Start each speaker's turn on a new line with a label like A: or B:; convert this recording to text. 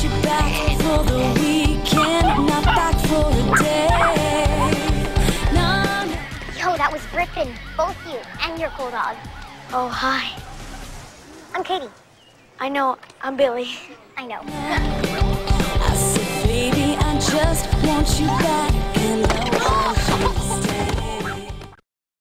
A: you back for the weekend, not back for a day. No.
B: Yo, that was rippin'. Both you and your cool dog.
C: Oh, hi.
B: I'm Katie.
C: I know, I'm Billy.
B: I know.
A: I said, baby, I just want you back, and I want you